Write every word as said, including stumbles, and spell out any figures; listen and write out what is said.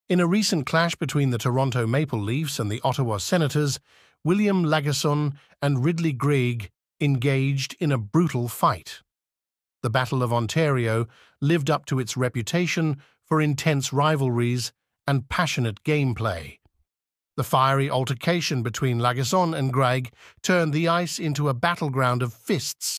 In a recent clash between the Toronto Maple Leafs and the Ottawa Senators, William Lagesson and Ridley Greig engaged in a brutal fight. The Battle of Ontario lived up to its reputation for intense rivalries and passionate gameplay. The fiery altercation between Lagesson and Greig turned the ice into a battleground of fists